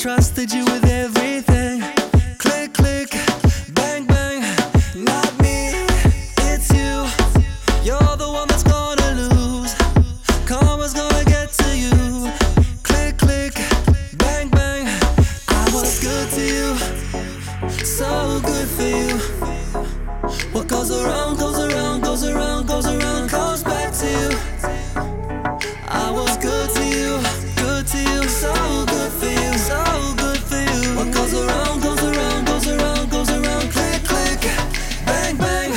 trusted you with everything. Click, click, bang, bang. Not me, it's you. You're the one that's gonna lose. Karma's gonna get to you. Click, click, bang, bang. I was good to you, so good for you. What goes around, goes around, goes around, goes around, comes back to you. I was good to you, so good for you, so good for you. What goes around, goes around, goes around, goes around. Click, click, bang, bang.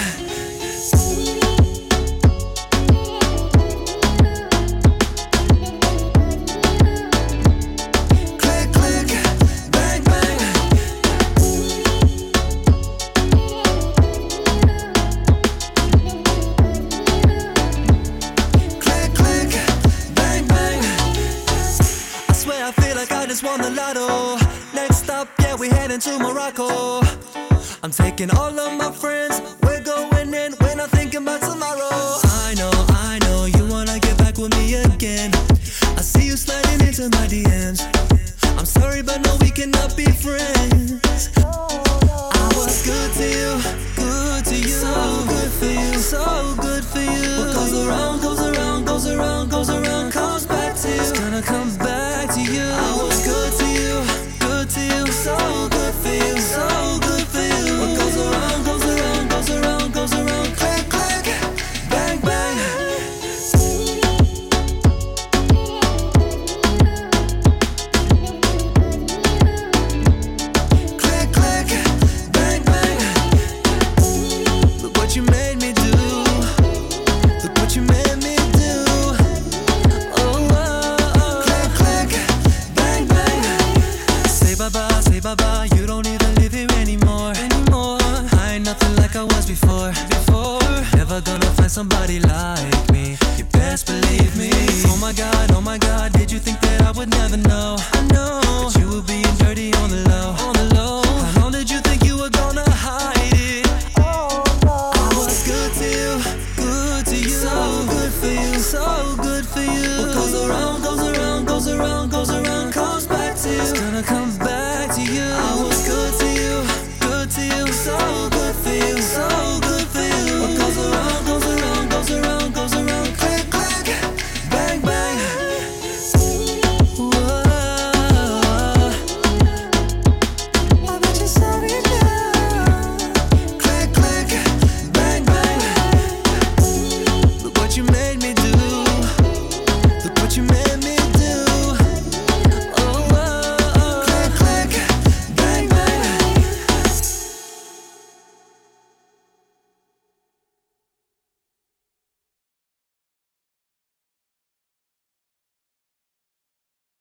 Click, click, bang, bang. Click, click, bang, bang. I swear I feel like I just won the lotto. Next stop, yeah, we heading to Morocco. I'm taking all of my friends, we're going in, we're not thinking about tomorrow. I know, you wanna get back with me again. I see you sliding into my DMs. I'm sorry, but no, we cannot be friends.